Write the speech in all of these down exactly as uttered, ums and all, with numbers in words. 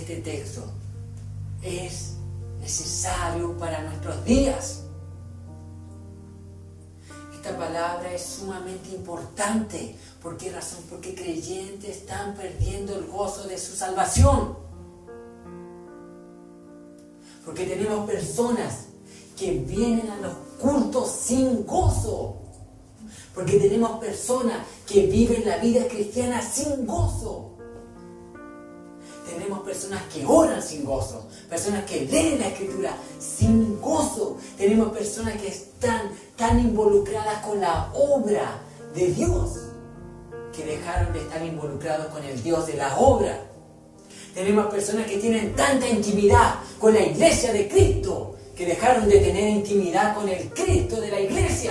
este texto es necesario para nuestros días. Esta palabra es sumamente importante. ¿Por qué razón? Porque creyentes están perdiendo el gozo de su salvación. Porque tenemos personas que vienen a los cultos sin gozo. Porque tenemos personas que viven la vida cristiana sin gozo. Tenemos personas que oran sin gozo, personas que leen la Escritura sin gozo. Tenemos personas que están tan involucradas con la obra de Dios que dejaron de estar involucrados con el Dios de la obra. Tenemos personas que tienen tanta intimidad con la iglesia de Cristo que dejaron de tener intimidad con el Cristo de la iglesia.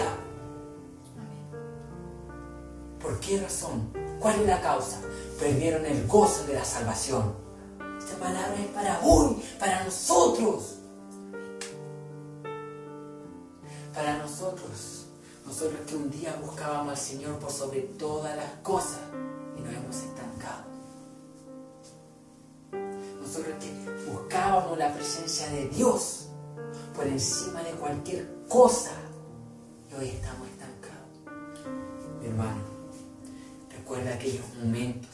¿Por qué razón? ¿Cuál es la causa? Perdieron el gozo de la salvación. Esta palabra es para hoy, para nosotros. Para nosotros. Nosotros que un día buscábamos al Señor por sobre todas las cosas y nos hemos estancado. Nosotros que buscábamos la presencia de Dios por encima de cualquier cosa y hoy estamos estancados. Mi hermano, recuerda aquellos momentos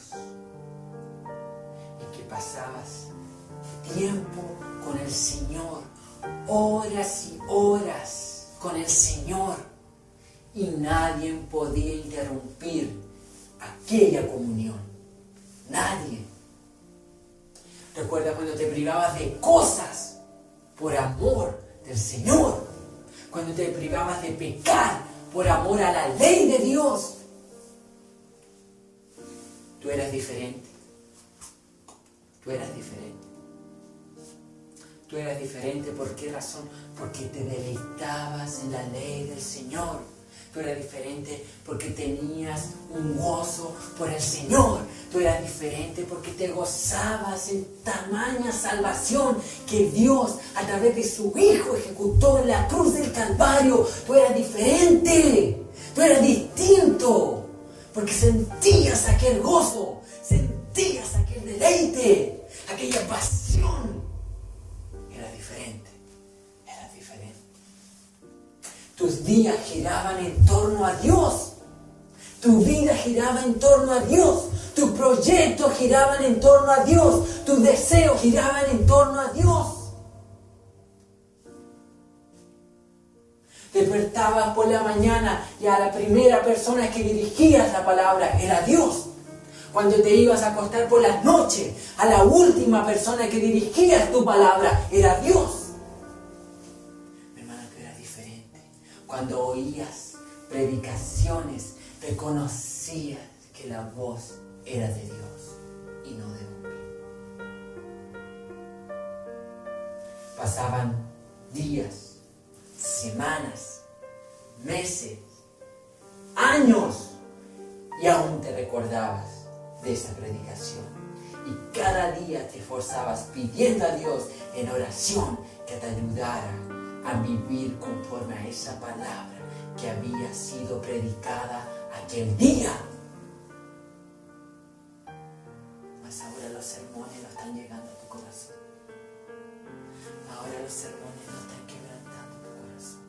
pasabas tiempo con el Señor, horas y horas con el Señor, y nadie podía interrumpir aquella comunión. Nadie. Recuerda cuando te privabas de cosas por amor del Señor, cuando te privabas de pecar por amor a la ley de Dios. Tú eras diferente. Tú eras diferente. Tú eras diferente. ¿Por qué razón? Porque te deleitabas en la ley del Señor. Tú eras diferente porque tenías un gozo por el Señor. Tú eras diferente porque te gozabas en tamaña salvación que Dios a través de su Hijo ejecutó en la cruz del Calvario. Tú eras diferente. Tú eras distinto porque sentías aquel gozo. Sentías aquel deleite, aquella pasión. Era diferente, era diferente. Tus días giraban en torno a Dios. Tu vida giraba en torno a Dios. Tus proyectos giraban en torno a Dios. Tus deseos giraban en torno a Dios. Despertabas por la mañana y a la primera persona que dirigías la palabra era Dios. Cuando te ibas a acostar por las noches, a la última persona que dirigías tu palabra era Dios. Mi hermano, tú eras diferente. Cuando oías predicaciones, reconocías que la voz era de Dios y no de hombre. Pasaban días, semanas, meses, años y aún te recordabas de esa predicación. Y cada día te esforzabas pidiendo a Dios en oración que te ayudara a vivir conforme a esa palabra que había sido predicada aquel día. Mas ahora los sermones no están llegando a tu corazón. Ahora los sermones no están quebrantando tu corazón.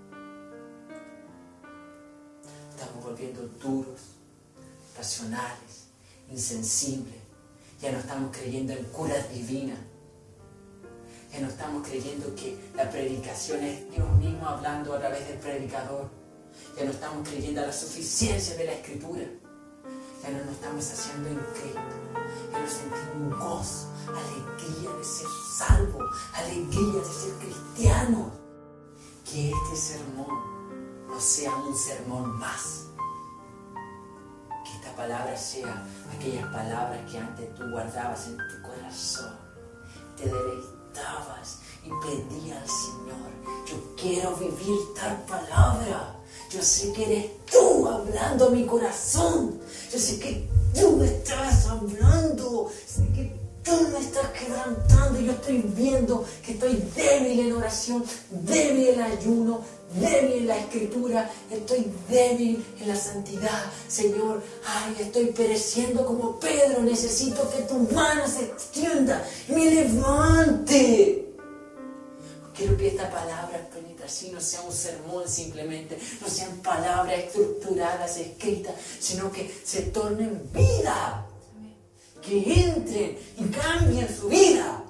Estamos volviendo duros, racionales, insensibles. Ya no estamos creyendo en curas divinas. Ya no estamos creyendo que la predicación es Dios mismo hablando a través del predicador. Ya no estamos creyendo a la suficiencia de la Escritura. Ya no nos estamos haciendo en Cristo. Ya nos sentimos gozo, alegría de ser salvos, alegría de ser cristianos. Que este sermón no sea un sermón más. Que esta palabra sea aquellas palabras que antes tú guardabas en tu corazón. Te deleitabas y pedías al Señor: yo quiero vivir tal palabra. Yo sé que eres tú hablando a mi corazón. Yo sé que tú estás hablando. Sé que tú me estás quebrantando. Yo estoy viendo que estoy débil en oración, débil en ayuno, débil en la escritura, estoy débil en la santidad. Señor, ay, estoy pereciendo como Pedro. Necesito que tu mano se extienda y me levante. Quiero que esta palabra así no sea un sermón simplemente, no sean palabras estructuradas, escritas, sino que se tornen vida, que entren y cambien su vida.